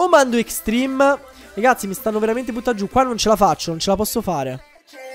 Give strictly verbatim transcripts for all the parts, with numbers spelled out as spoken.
o mando Extreme. Ragazzi, mi stanno veramente buttando giù. Qua non ce la faccio, non ce la posso fare.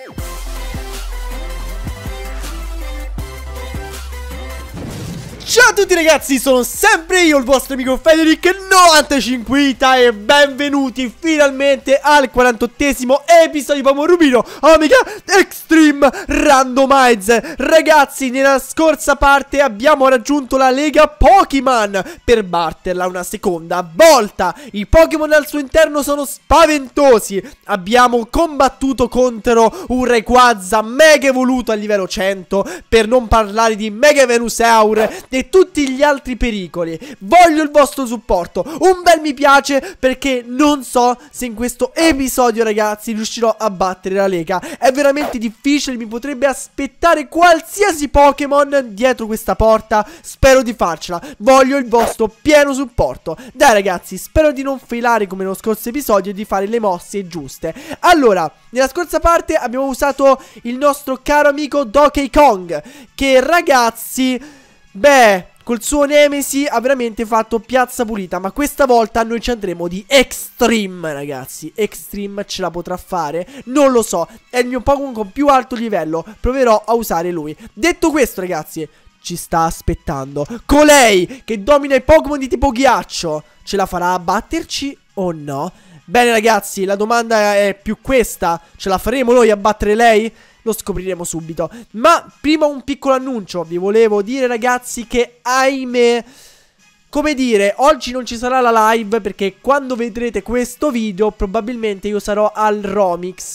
Ciao a tutti ragazzi, sono sempre io il vostro amico Federic novantacinque e benvenuti finalmente al quarantottesimo episodio di Pokémon Rubino Omega Extreme Randomize. Ragazzi, nella scorsa parte abbiamo raggiunto la Lega Pokémon per batterla una seconda volta. I Pokémon al suo interno sono spaventosi. Abbiamo combattuto contro un Rayquaza mega evoluto a livello cento, per non parlare di Mega Venusaur e tutti gli altri pericoli. Voglio il vostro supporto, un bel mi piace, perché non so se in questo episodio ragazzi riuscirò a battere la Lega. È veramente difficile, mi potrebbe aspettare qualsiasi Pokémon dietro questa porta. Spero di farcela, voglio il vostro pieno supporto. Dai ragazzi, spero di non failare come nello scorso episodio e di fare le mosse giuste. Allora, nella scorsa parte abbiamo usato il nostro caro amico Donkey Kong, che ragazzi, beh, col suo Nemesi ha veramente fatto piazza pulita. Ma questa volta noi ci andremo di Extreme, ragazzi. Extreme ce la potrà fare? Non lo so, è il mio Pokémon con più alto livello. Proverò a usare lui. Detto questo, ragazzi, ci sta aspettando colei che domina i Pokémon di tipo ghiaccio. Ce la farà a batterci o no? Bene ragazzi, la domanda è più questa: ce la faremo noi a battere lei? Lo scopriremo subito. Ma prima un piccolo annuncio. Vi volevo dire ragazzi che ahimè, come dire, oggi non ci sarà la live, perché quando vedrete questo video probabilmente io sarò al Romix.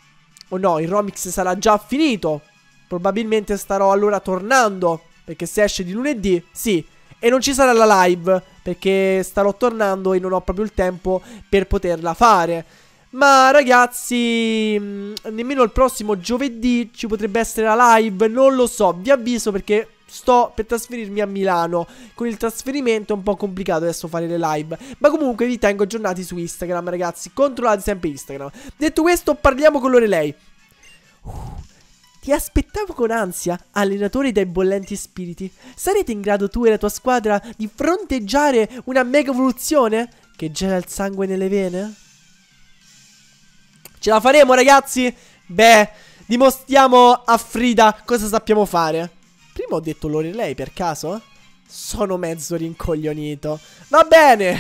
O no, il Romix sarà già finito. Probabilmente starò allora tornando, perché se esce di lunedì, sì. E non ci sarà la live, perché starò tornando e non ho proprio il tempo per poterla fare. Ma ragazzi, mh, nemmeno il prossimo giovedì ci potrebbe essere la live, non lo so, vi avviso perché sto per trasferirmi a Milano. Con il trasferimento è un po' complicato adesso fare le live, ma comunque vi tengo aggiornati su Instagram ragazzi, controllate sempre Instagram. Detto questo, parliamo con Lorelei. uh, Ti aspettavo con ansia, allenatore dai bollenti spiriti. Sarete in grado tu e la tua squadra di fronteggiare una mega evoluzione che gela il sangue nelle vene? Ce la faremo ragazzi? Beh, dimostriamo a Frida cosa sappiamo fare. Prima ho detto Lorelei per caso? Sono mezzo rincoglionito. Va bene.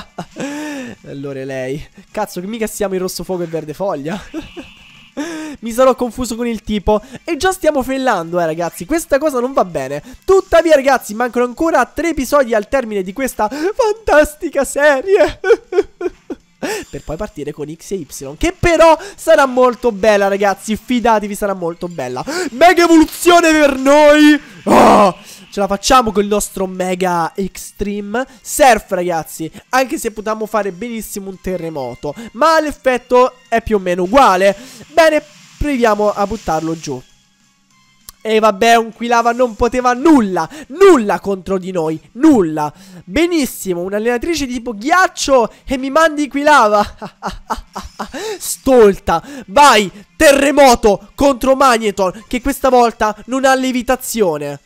Lorelei. Cazzo, che mica siamo in rosso fuoco e verde foglia. Mi sarò confuso con il tipo. E già stiamo failando, eh ragazzi. Questa cosa non va bene. Tuttavia ragazzi, mancano ancora tre episodi al termine di questa fantastica serie. Per poi partire con X e Y, che però sarà molto bella ragazzi, fidatevi, sarà molto bella. Mega evoluzione per noi. Oh, ce la facciamo con il nostro Mega Extreme Surf ragazzi. Anche se potevamo fare benissimo un terremoto, ma l'effetto è più o meno uguale. Bene, proviamo a buttarlo giù. E vabbè, un Quilava non poteva nulla, nulla contro di noi, nulla. Benissimo, un'allenatrice di tipo ghiaccio e mi mandi Quilava. Stolta, vai, terremoto contro Magneton, che questa volta non ha levitazione.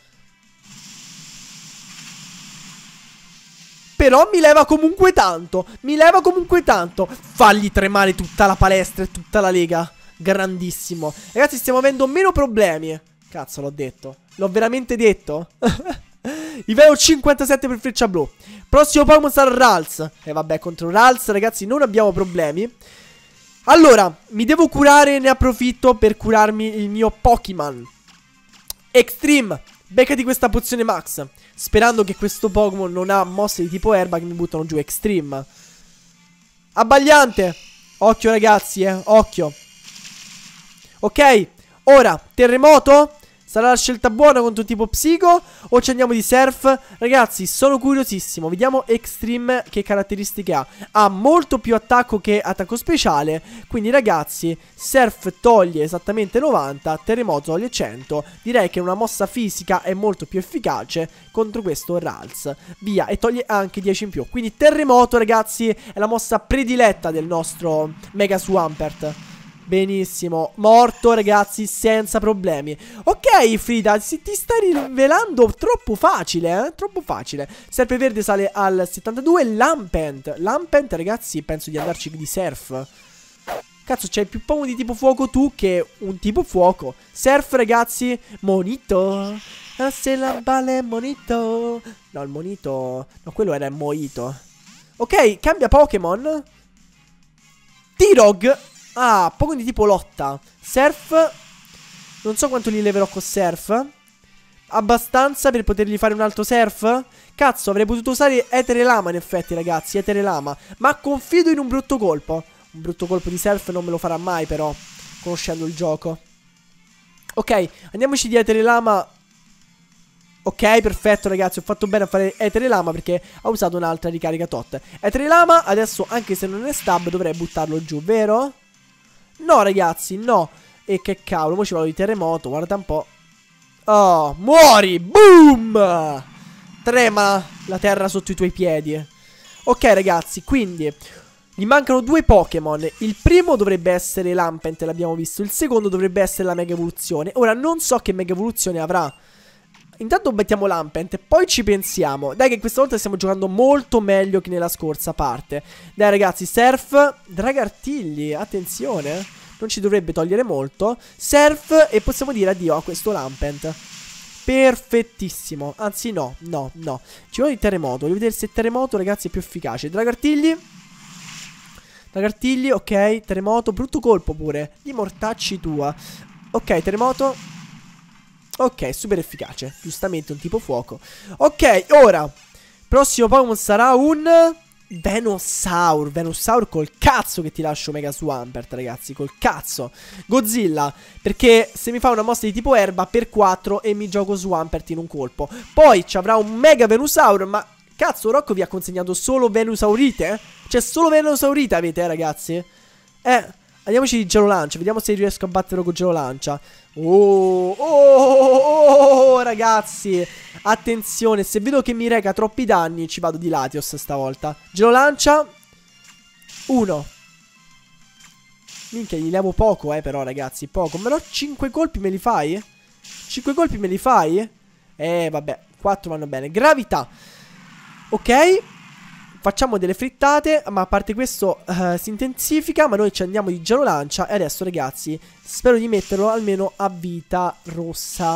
Però mi leva comunque tanto, mi leva comunque tanto. Fagli tremare tutta la palestra e tutta la lega. Grandissimo. Ragazzi, stiamo avendo meno problemi. Cazzo, l'ho detto. L'ho veramente detto? Livello cinquantasette per freccia blu. Prossimo Pokémon sarà Ralts. E vabbè, contro Ralts ragazzi non abbiamo problemi. Allora, mi devo curare, ne approfitto per curarmi il mio Pokémon. Extreme, beccati questa pozione Max. Sperando che questo Pokémon non ha mosse di tipo erba che mi buttano giù. Extreme. Abbagliante. Occhio ragazzi, eh, occhio. Ok, ora, terremoto. Sarà la scelta buona contro tipo psico o ci andiamo di surf? Ragazzi, sono curiosissimo. Vediamo Extreme che caratteristiche ha. Ha molto più attacco che attacco speciale. Quindi ragazzi, surf toglie esattamente novanta, terremoto toglie cento. Direi che una mossa fisica è molto più efficace contro questo Ralts. Via, e toglie anche dieci in più. Quindi terremoto ragazzi è la mossa prediletta del nostro Mega Swampert. Benissimo, morto ragazzi, senza problemi. Ok Frida, si, ti stai rivelando troppo facile, eh? Troppo facile. Serpe verde sale al settantadue. Lampent, Lampent ragazzi, penso di andarci di surf. Cazzo, c'hai più Pokémon di tipo fuoco tu che un tipo fuoco. Surf ragazzi, monito. Se la vale monito. No, il monito, no, quello era il moito. Ok, cambia Pokémon. T-Rog. Ah, Pokémon di tipo lotta. Surf. Non so quanto li leverò con Surf. Abbastanza per potergli fare un altro Surf. Cazzo, avrei potuto usare Etere Lama in effetti ragazzi, Etere Lama. Ma confido in un brutto colpo. Un brutto colpo di Surf non me lo farà mai però, conoscendo il gioco. Ok, andiamoci di Etere Lama. Ok, perfetto ragazzi, ho fatto bene a fare Etere Lama perché ha usato un'altra ricarica tot. Etere Lama, adesso anche se non è stab dovrei buttarlo giù, vero? No ragazzi, no. E che cavolo, ora ci vado di terremoto, guarda un po'. Oh, muori, boom. Trema la terra sotto i tuoi piedi. Ok ragazzi, quindi gli mancano due Pokémon. Il primo dovrebbe essere Lampent, l'abbiamo visto. Il secondo dovrebbe essere la Mega Evoluzione. Ora non so che Mega Evoluzione avrà. Intanto mettiamo Lampent, poi ci pensiamo. Dai che questa volta stiamo giocando molto meglio che nella scorsa parte. Dai ragazzi, Surf, Dragartigli, attenzione, non ci dovrebbe togliere molto. Surf e possiamo dire addio a questo Lampent. Perfettissimo, anzi no, no, no. Ci voglio di terremoto, voglio vedere se terremoto ragazzi è più efficace. Dragartigli. Dragartigli, ok, terremoto, brutto colpo pure. Di mortacci tua. Ok, terremoto. Ok, super efficace. Giustamente un tipo fuoco. Ok, ora prossimo Pokémon sarà un Venusaur. Venusaur col cazzo che ti lascio Mega Swampert ragazzi, col cazzo. Godzilla, perché se mi fa una mossa di tipo erba per quattro e mi gioco Swampert in un colpo. Poi ci avrà un Mega Venusaur. Ma cazzo, Rocco vi ha consegnato solo Venusaurite? Cioè solo Venusaurite avete eh, ragazzi? Eh, andiamoci di Gelo Lancia. Vediamo se riesco a batterlo con Gelo Lancia. Oh, oh, oh, oh, ragazzi, attenzione, se vedo che mi reca troppi danni ci vado di Latios stavolta. Gelo Lancia. Uno. Minchia, gli levo poco eh però ragazzi, poco. Però cinque colpi me li fai? cinque colpi me li fai? Eh vabbè, quattro vanno bene. Gravità. Ok, facciamo delle frittate, ma a parte questo uh, si intensifica, ma noi ci andiamo di Gelo Lancia. E adesso ragazzi spero di metterlo almeno a vita rossa.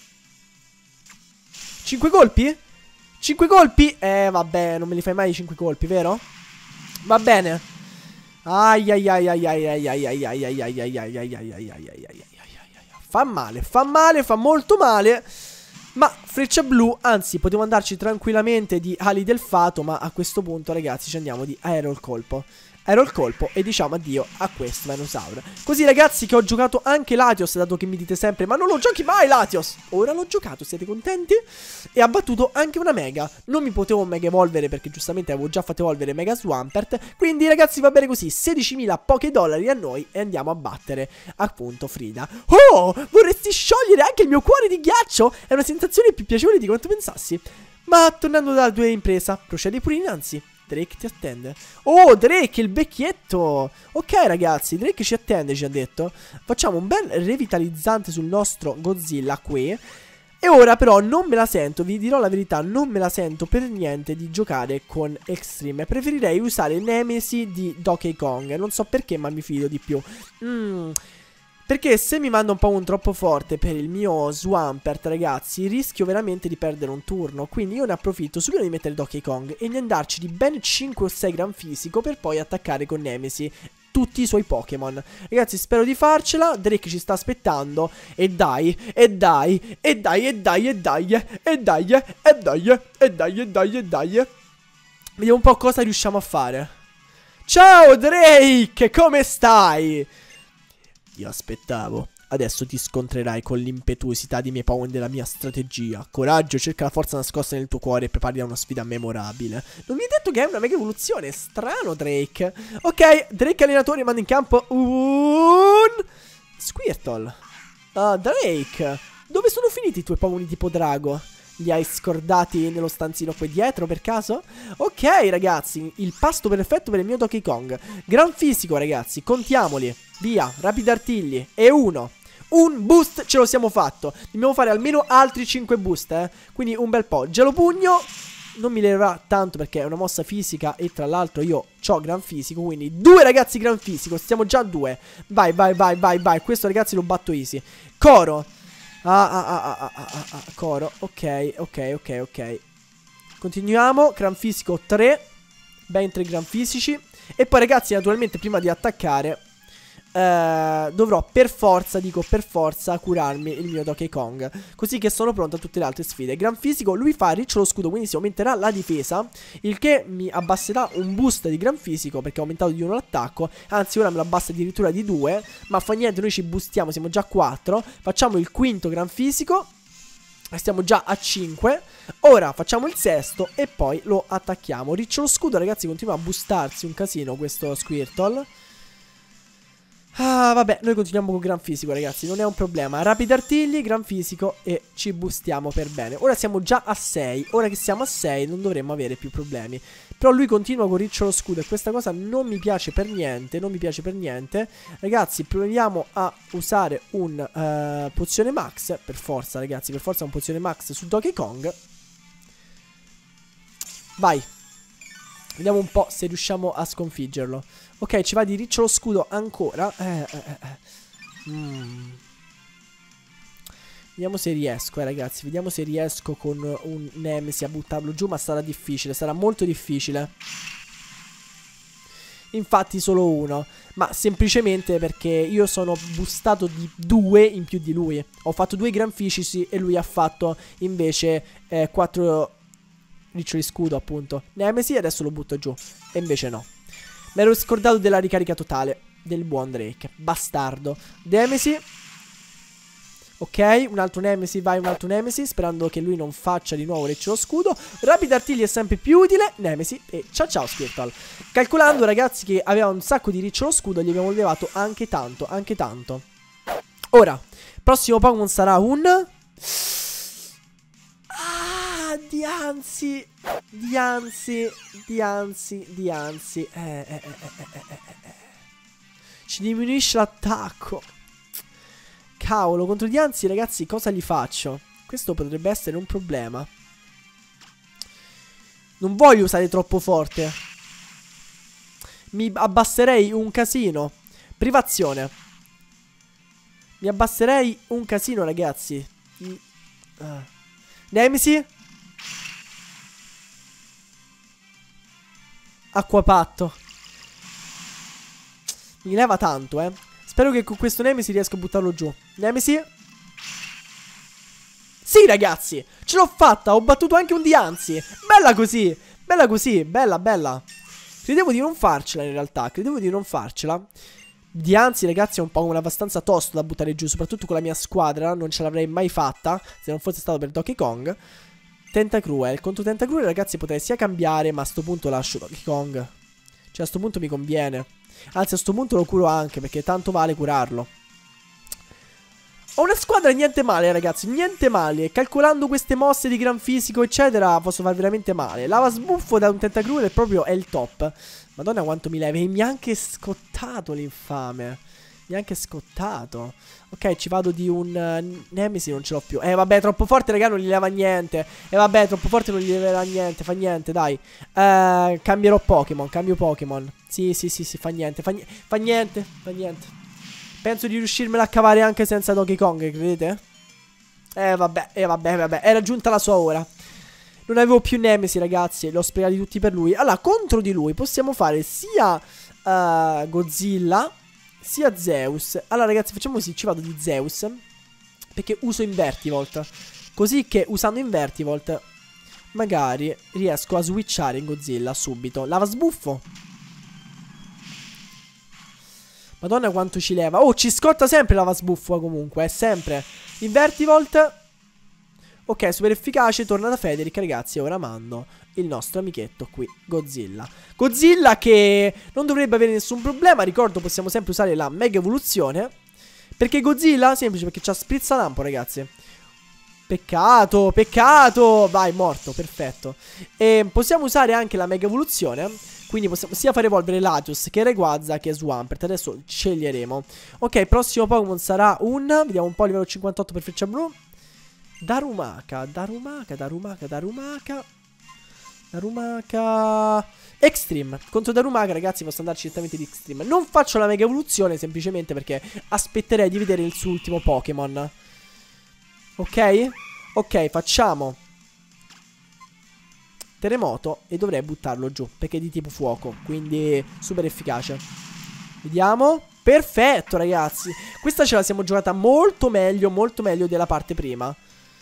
cinque colpi? cinque colpi? Eh vabbè, non me li fai mai cinque colpi, vero? Va bene. Ai ai ai ai ai ai ai ai ai ai ai ai ai ai ai ai ai ai ai. Fa male, fa male, fa molto male. Ma freccia blu, anzi potevo andarci tranquillamente di ali del fato, ma a questo punto ragazzi ci andiamo di aereo il colpo. Aereo il colpo e diciamo addio a questo Venusaur. Così ragazzi che ho giocato anche Latios, dato che mi dite sempre ma non lo giochi mai Latios. Ora l'ho giocato, siete contenti? E ha battuto anche una Mega. Non mi potevo Mega evolvere perché giustamente avevo già fatto evolvere Mega Swampert. Quindi ragazzi va bene così, sedicimila pochi dollari a noi e andiamo a battere appunto Frida. Oh, vorresti sciogliere anche il mio cuore di ghiaccio? È una sensazione più piacevole di quanto pensassi. Ma tornando dalla tua impresa, procedi pure innanzi. Drake ti attende. Oh, Drake, il vecchietto. Ok ragazzi, Drake ci attende, ci ha detto. Facciamo un bel revitalizzante sul nostro Godzilla qui. E ora però non me la sento, vi dirò la verità, non me la sento per niente di giocare con Extreme. Preferirei usare Nemesi di Donkey Kong. Non so perché, ma mi fido di più. Mmm... Perché se mi manda un po' un troppo forte per il mio Swampert, ragazzi, rischio veramente di perdere un turno. Quindi io ne approfitto subito di mettere Donkey Kong e di andarci di ben cinque o sei gran fisico per poi attaccare con Nemesi tutti i suoi Pokémon. Ragazzi, spero di farcela. Drake ci sta aspettando. E dai, e dai, e dai, e dai, e dai, e dai, e dai, e dai, e dai, e dai. Vediamo un po' cosa riusciamo a fare. Ciao Drake, come stai? Io aspettavo. Adesso ti scontrerai con l'impetuosità dei miei Pokémon della mia strategia. Coraggio, cerca la forza nascosta nel tuo cuore e prepari a una sfida memorabile. Non mi hai detto che è una mega evoluzione. Strano Drake. Ok, Drake allenatore manda in campo un Squirtle. uh, Drake, dove sono finiti i tuoi Pokémon tipo drago? Li hai scordati nello stanzino qui dietro per caso? Ok ragazzi, il pasto perfetto per il mio Donkey Kong. Gran fisico ragazzi, contiamoli. Via, rapidi artigli. E uno. Un boost ce lo siamo fatto. Dobbiamo fare almeno altri cinque boost, eh. Quindi un bel po'. Gelo pugno non mi leverà tanto perché è una mossa fisica. E tra l'altro io ho gran fisico. Quindi due ragazzi gran fisico. Stiamo già a due. Vai, vai, vai, vai, vai. Questo ragazzi lo batto easy. Coro. Ah, ah, ah, ah, ah, ah, ah. Coro. Ok, ok, ok, ok. Continuiamo. Gran fisico tre. Ben tre gran fisici. E poi ragazzi naturalmente prima di attaccare Uh, dovrò per forza, dico per forza, curarmi il mio Donkey Kong, così che sono pronto a tutte le altre sfide. Gran fisico, lui fa ricciolo scudo, quindi si aumenterà la difesa, il che mi abbasserà un boost di gran fisico perché ho aumentato di uno l'attacco. Anzi ora me lo abbassa addirittura di due. Ma fa niente, noi ci boostiamo, siamo già a quattro. Facciamo il quinto gran fisico. Stiamo già a cinque. Ora facciamo il sesto e poi lo attacchiamo. Ricciolo scudo ragazzi, continua a boostarsi un casino questo Squirtle. Ah, vabbè, noi continuiamo con gran fisico, ragazzi, non è un problema. Rapidi artigli, gran fisico e ci boostiamo per bene. Ora siamo già a sei. Ora che siamo a sei non dovremmo avere più problemi. Però lui continua con ricciolo scudo e questa cosa non mi piace per niente. Non mi piace per niente. Ragazzi, proviamo a usare un uh, pozione max. Per forza, ragazzi, per forza un pozione max su Donkey Kong. Vai. Vediamo un po' se riusciamo a sconfiggerlo. Ok, ci va di ricciolo scudo ancora. Eh, eh, eh. Mm. Vediamo se riesco, eh, ragazzi. Vediamo se riesco con un Nemesis a buttarlo giù. Ma sarà difficile, sarà molto difficile. Infatti solo uno. Ma semplicemente perché io sono boostato di due in più di lui. Ho fatto due gran fisici e lui ha fatto invece eh, quattro riccioli scudo, appunto. Nemesis, adesso lo butto giù. E invece no. Mi ero scordato della ricarica totale del buon Drake. Bastardo. Nemesis. Ok, un altro Nemesis, vai un altro Nemesis. Sperando che lui non faccia di nuovo ricciolo scudo. Rapido artigli è sempre più utile. Nemesis e ciao ciao Squirtle. Calcolando ragazzi che aveva un sacco di ricciolo scudo, gli abbiamo levato anche tanto, anche tanto. Ora, prossimo Pokémon sarà un... Ah, Dianzi. Dianzi, Dianzi, Dianzi. Eh, eh, eh, eh, eh, eh. Ci diminuisce l'attacco. Cavolo, contro Dianzi, ragazzi, cosa gli faccio? Questo potrebbe essere un problema. Non voglio usare troppo forte. Mi abbasserei un casino. Privazione. Mi abbasserei un casino, ragazzi. uh. Nemesis. Acquapatto. Mi leva tanto, eh. Spero che con questo Nemesis riesca a buttarlo giù. Nemesis. Sì, ragazzi. Ce l'ho fatta. Ho battuto anche un Dianzi. Bella così. Bella così. Bella, bella. Credevo di non farcela in realtà. Credevo di non farcela. Dianzi, ragazzi, è un Pokémon abbastanza tosto da buttare giù. Soprattutto con la mia squadra. Non ce l'avrei mai fatta se non fosse stato per Donkey Kong. Tentacruel. Contro Tentacruel, ragazzi, potrei sia cambiare, ma a sto punto lascio Donkey Kong. Cioè, a sto punto mi conviene. Anzi, a sto punto lo curo anche, perché tanto vale curarlo. Ho una squadra niente male, ragazzi, niente male. Calcolando queste mosse di gran fisico, eccetera, posso far veramente male. Lava sbuffo da un Tentacruel è proprio è il top. Madonna quanto mi leva. E mi ha anche scottato l'infame. Mi ha anche scottato. Ok, ci vado di un uh, Nemesis, non ce l'ho più. Eh vabbè, troppo forte, raga, non gli leva niente. Eh vabbè, troppo forte non gli leverà niente. Fa niente, dai. uh, Cambierò Pokémon, cambio Pokémon. Sì, sì, sì, sì, fa niente. Fa, ni fa niente, fa niente. Penso di riuscirmela a cavare anche senza Donkey Kong, credete? Eh vabbè, eh vabbè, vabbè. Era giunta la sua ora. Non avevo più Nemesis, ragazzi. L'ho sprecati tutti per lui. Allora, contro di lui possiamo fare sia uh, Godzilla sia Zeus. Allora ragazzi, facciamo così, ci vado di Zeus perché uso Invertivolt. Così che usando Invertivolt magari riesco a switchare in Godzilla subito. Lava sbuffo. Madonna quanto ci leva. Oh, ci scotta sempre lava sbuffo comunque, è sempre Invertivolt. Ok, super efficace, torna da Federic, ragazzi. E ora mando il nostro amichetto qui, Godzilla. Godzilla che non dovrebbe avere nessun problema. Ricordo, possiamo sempre usare la mega evoluzione. Perché Godzilla? Semplice, perché c'ha sprizzalampo, ragazzi. Peccato, peccato. Vai, morto, perfetto. E possiamo usare anche la mega evoluzione. Quindi possiamo sia fare evolvere Latios che Rayquaza che Swampert. Adesso sceglieremo. Ok, il prossimo Pokémon sarà un... Vediamo un po' livello cinquantotto per freccia blu. Darumaka, Darumaka, Darumaka, Darumaka Darumaka Extreme. Contro Darumaka, ragazzi, posso andarci direttamente di Extreme. Non faccio la mega evoluzione semplicemente perché aspetterei di vedere il suo ultimo Pokémon. Ok? Ok, facciamo terremoto e dovrei buttarlo giù perché è di tipo fuoco, quindi super efficace. Vediamo. Perfetto, ragazzi. Questa ce la siamo giocata molto meglio, molto meglio della parte prima.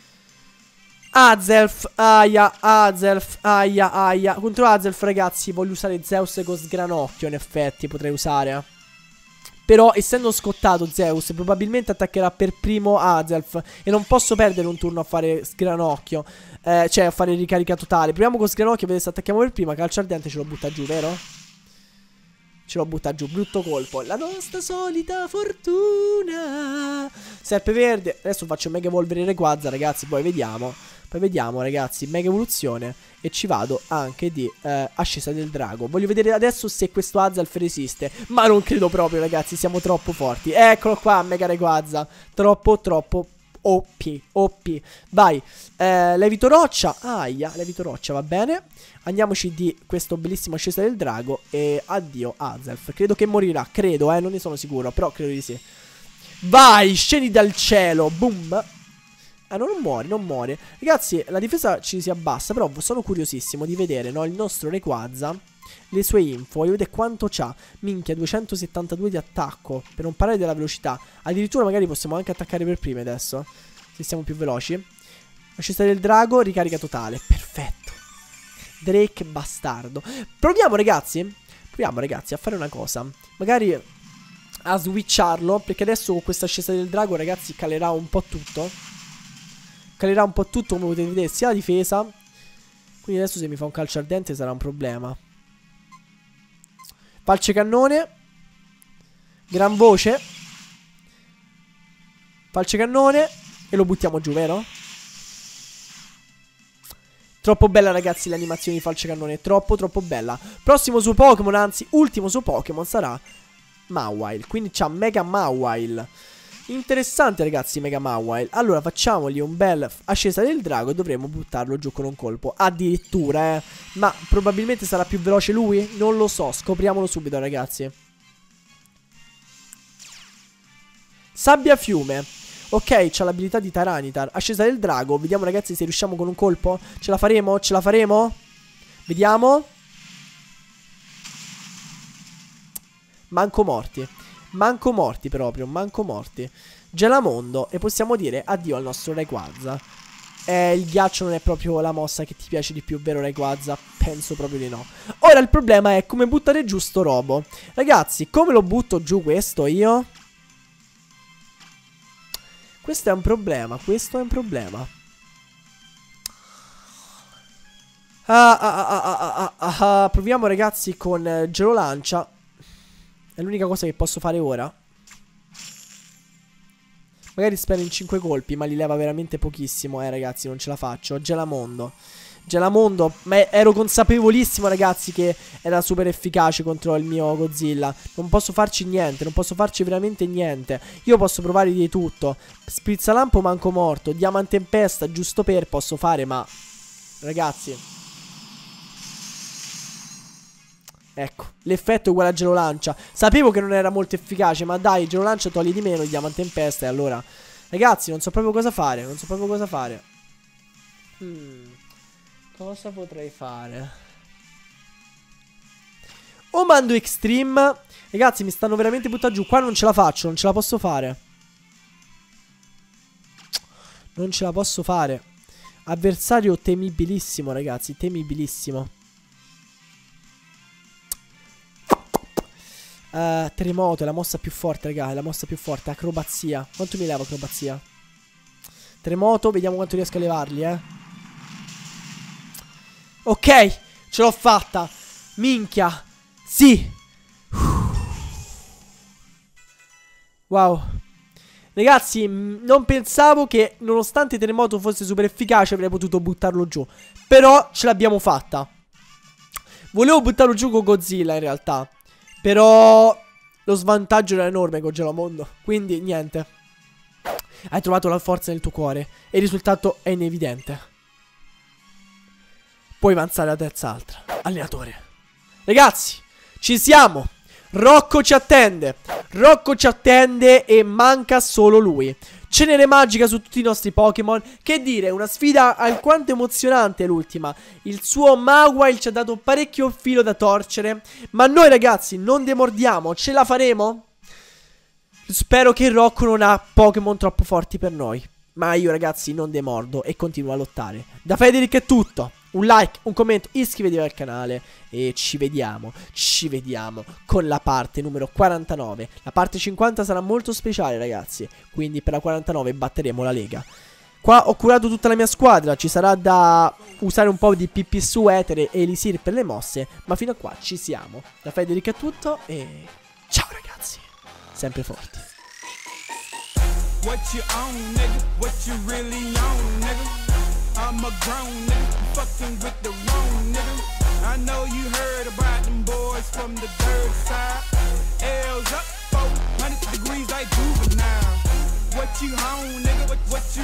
Azelf, aia, Azelf, aia, aia. Contro Azelf, ragazzi, voglio usare Zeus con sgranocchio, in effetti, potrei usare. Però, essendo scottato Zeus, probabilmente attaccherà per primo Azelf. E non posso perdere un turno a fare sgranocchio. Eh, cioè, a fare ricarica totale. Proviamo con sgranocchio, vedete se attacchiamo per prima. Calcio ardente ce lo butta giù, vero? Ce lo butta giù, brutto colpo. La nostra solita fortuna. Serpe verde. Adesso faccio mega evolvere Rayquaza, ragazzi, poi vediamo. Poi vediamo, ragazzi, mega evoluzione. E ci vado anche di eh, ascesa del drago. Voglio vedere adesso se questo Azelf resiste. Ma non credo proprio, ragazzi, siamo troppo forti. Eccolo qua, mega Rayquaza. Troppo, troppo O P, O P. Vai, eh, levito roccia. Aia, levito roccia, va bene. Andiamoci di questo bellissimo ascesa del drago. E addio Azelf. Credo che morirà, credo, eh, non ne sono sicuro, però credo di sì. Vai, scendi dal cielo. Boom. Ah, no, non muore, non muore. Ragazzi, la difesa ci si abbassa, però sono curiosissimo di vedere, no, il nostro Rayquaza, le sue info. Voglio vedere quanto c'ha. Minchia, duecentosettantadue di attacco. Per non parlare della velocità. Addirittura magari possiamo anche attaccare per prime adesso, se siamo più veloci. Ascesa del drago, ricarica totale. Perfetto. Drake bastardo. Proviamo, ragazzi. Proviamo, ragazzi, a fare una cosa. Magari a switcharlo, perché adesso con questa ascesa del drago, ragazzi, calerà un po' tutto. Calerà un po' tutto, come potete vedere, sia la difesa. Quindi adesso se mi fa un calcio ardente sarà un problema. Falce cannone. Gran voce. Falce cannone. E lo buttiamo giù, vero? Troppo bella, ragazzi, l'animazione di falce cannone. Troppo, troppo bella. Prossimo suo Pokémon, anzi, ultimo suo Pokémon sarà Mawile. Quindi c'ha Mega Mawile. Interessante, ragazzi, Mega Mawile. Allora facciamogli un bel ascesa del drago e dovremo buttarlo giù con un colpo. Addirittura, eh. Ma probabilmente sarà più veloce lui? Non lo so, scopriamolo subito, ragazzi. Sabbia fiume. Ok, c'ha l'abilità di Tyranitar. Ascesa del drago. Vediamo, ragazzi, se riusciamo con un colpo. Ce la faremo? Ce la faremo? Vediamo. Manco morti. Manco morti proprio, manco morti. Gelamondo. E possiamo dire addio al nostro Rayquaza. Eh, il ghiaccio non è proprio la mossa che ti piace di più, vero Rayquaza? Penso proprio di no. Ora il problema è come buttare giù sto robo. Ragazzi, come lo butto giù questo io? Questo è un problema, questo è un problema. Ah, ah, ah, ah, ah, ah, ah. Proviamo, ragazzi, con eh, Gelo Lancia. È l'unica cosa che posso fare ora. Magari spero in cinque colpi, ma li leva veramente pochissimo, eh, ragazzi, non ce la faccio. Gelamondo. Gelamondo, ma ero consapevolissimo, ragazzi, che era super efficace contro il mio Godzilla. Non posso farci niente, non posso farci veramente niente. Io posso provare di tutto. Sprizzalampo manco morto. Diamantempesta, giusto per posso fare, ma... Ragazzi... Ecco, l'effetto è uguale a Gelo Lancia. Sapevo che non era molto efficace, ma dai, Gelo Lancia toglie di meno il Diamantempesta. E allora, ragazzi, non so proprio cosa fare. Non so proprio cosa fare. Hmm, cosa potrei fare? O mando Extreme. Ragazzi, mi stanno veramente buttando giù. Qua non ce la faccio, non ce la posso fare. Non ce la posso fare. Avversario temibilissimo, ragazzi, temibilissimo. Uh, terremoto è la mossa più forte, raga. È la mossa più forte. Acrobazia. Quanto mi leva acrobazia? Terremoto, vediamo quanto riesco a levarli, eh. Ok, ce l'ho fatta. Minchia. Sì. Wow. Ragazzi, non pensavo che nonostante Terremoto fosse super efficace avrei potuto buttarlo giù. Però ce l'abbiamo fatta. Volevo buttarlo giù con Godzilla in realtà. Però lo svantaggio era enorme con Gelamondo. Quindi niente. Hai trovato la forza nel tuo cuore e il risultato è inevidente. Puoi avanzare la terza altra. Allenatore. Ragazzi, ci siamo. Rocco ci attende. Rocco ci attende e manca solo lui. Cenere magica su tutti i nostri Pokémon. Che dire, una sfida alquanto emozionante l'ultima. Il suo Mawile ci ha dato parecchio filo da torcere. Ma noi ragazzi non demordiamo. Ce la faremo? Spero che Rocco non ha Pokémon troppo forti per noi. Ma io ragazzi non demordo e continuo a lottare. Da Federic è tutto. Un like, un commento, iscrivetevi al canale e ci vediamo, ci vediamo con la parte numero quarantanove. La parte cinquanta sarà molto speciale ragazzi, quindi per la quarantanove batteremo la Lega. Qua ho curato tutta la mia squadra, ci sarà da usare un po' di P P su Etere e Elisir per le mosse, ma fino a qua ci siamo. Da Federic è tutto e ciao ragazzi, sempre forti. What you own, nigga? What you really own, nigga? I'm a grown nigga, fucking with the wrong nigga. I know you heard about them boys from the dirt side. L's up, four hundred degrees like juvenile. What you own, nigga? What, what you